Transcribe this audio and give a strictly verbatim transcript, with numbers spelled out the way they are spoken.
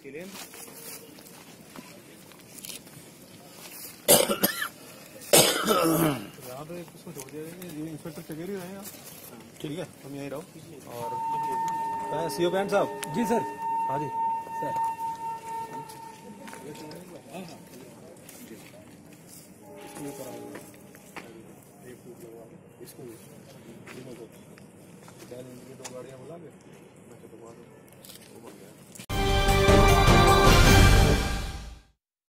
इसीलिए यहाँ पे इसको छोड़ दिया जाएगा। ये इंस्पेक्टर चकेरी रहेगा, ठीक है, तुम यहीं रहो। और सीओ पैंट साहब जी सर। हाँ जी सर इसको दो गाड़ियाँ बुला के